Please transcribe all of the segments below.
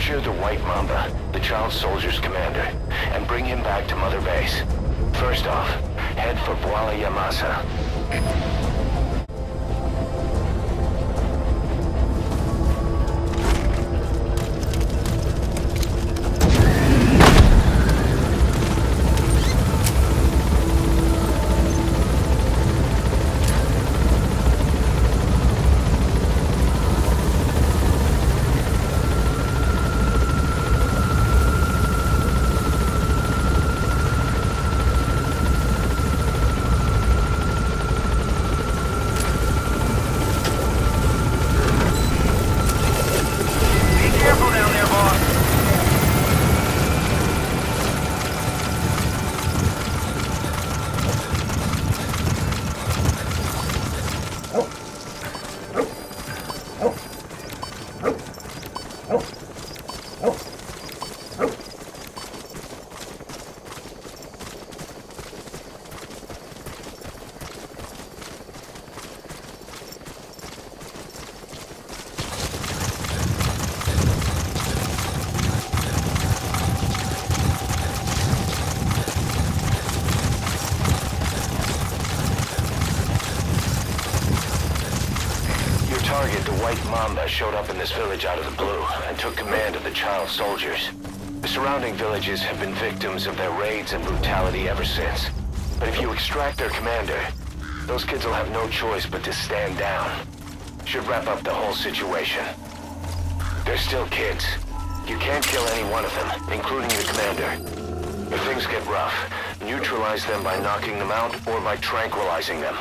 Capture the White Mamba, the child soldier's commander, and bring him back to Mother Base. First off, head for Voila Yamasa. Target, the White Mamba, showed up in this village out of the blue and took command of the child soldiers. The surrounding villages have been victims of their raids and brutality ever since. But if you extract their commander, those kids will have no choice but to stand down. Should wrap up the whole situation. They're still kids. You can't kill any one of them, including the commander. If things get rough, neutralize them by knocking them out or by tranquilizing them.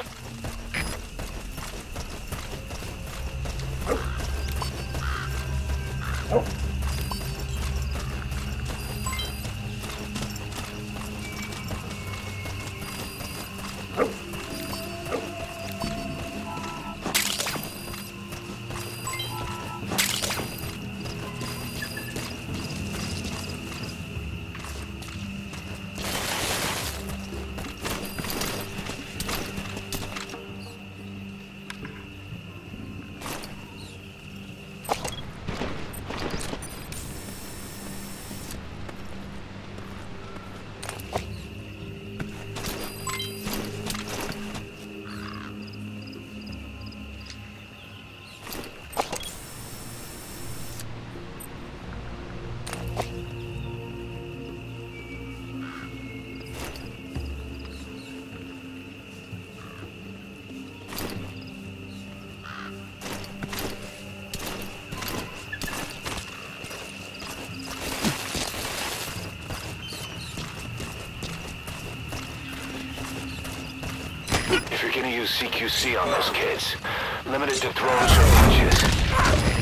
If you're gonna use CQC on those kids, limit it to throws or punches.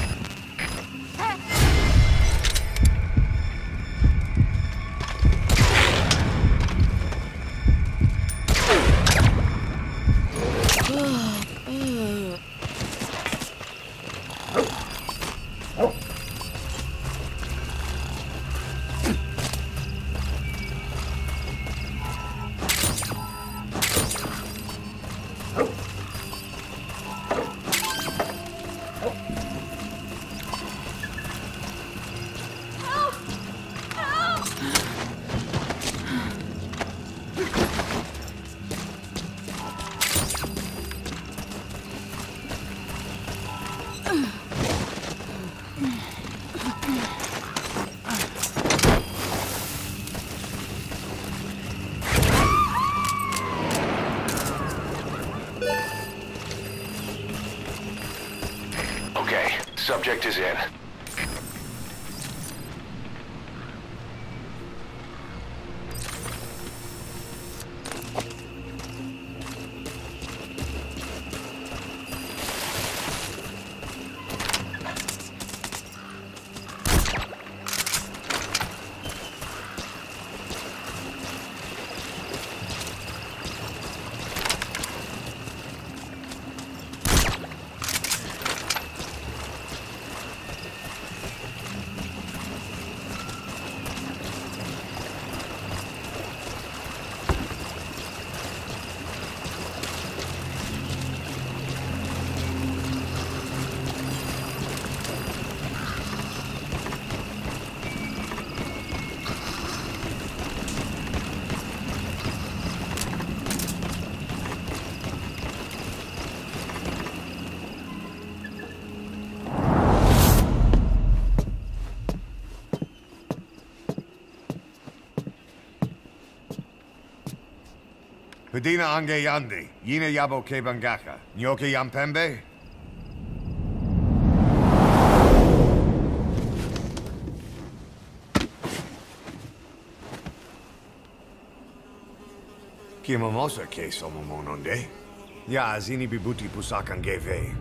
Okay, subject is in. Pedina ange yandi, yina yabo ke bangaka, nyoke yampembe? Kimamosa ke somomononde? Ya zini bibuti pusakan geve.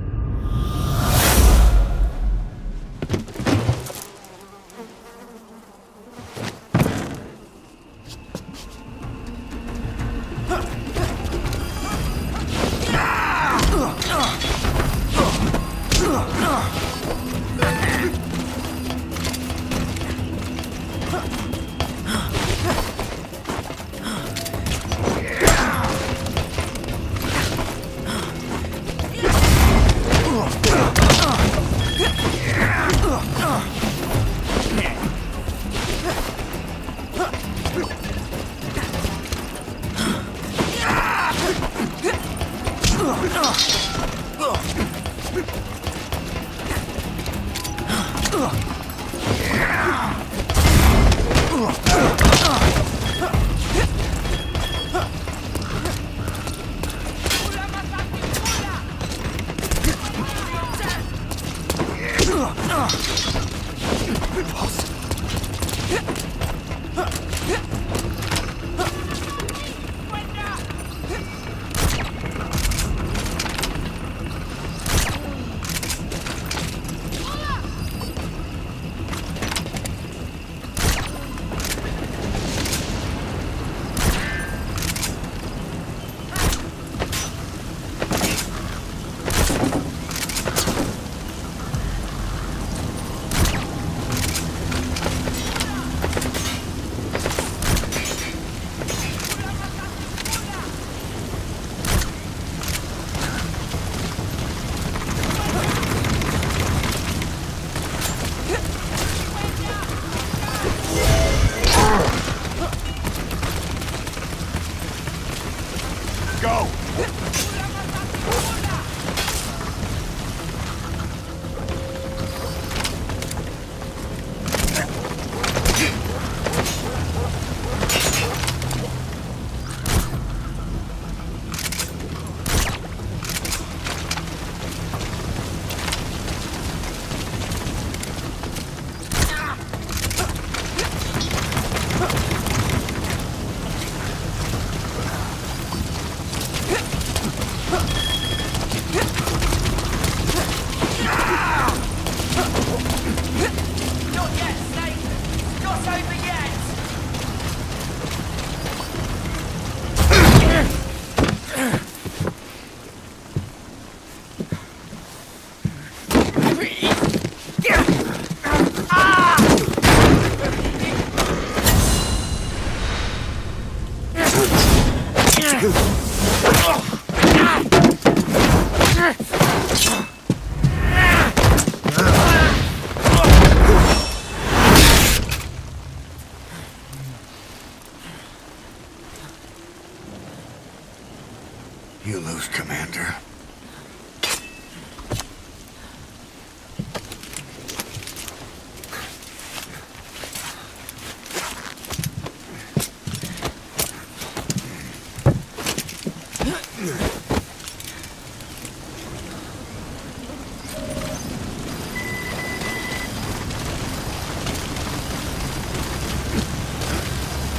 You lose, Commander.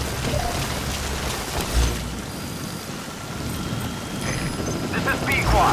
This is B-Quad.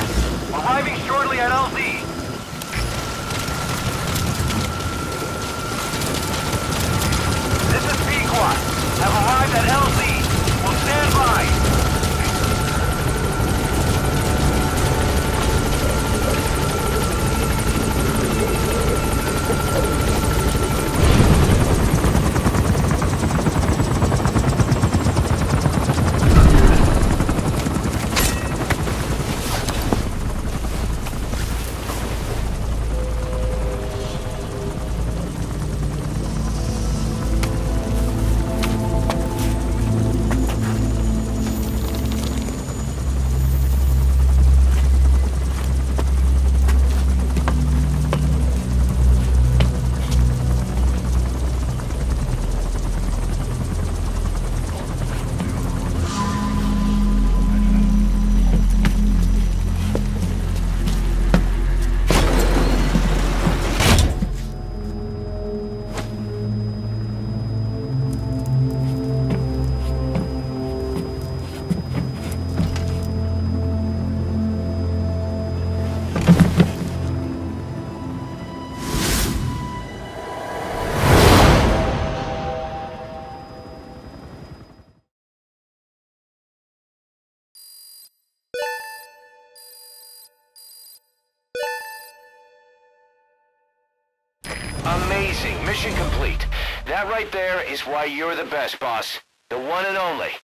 Amazing. Mission complete. That right there is why you're the best, boss. The one and only.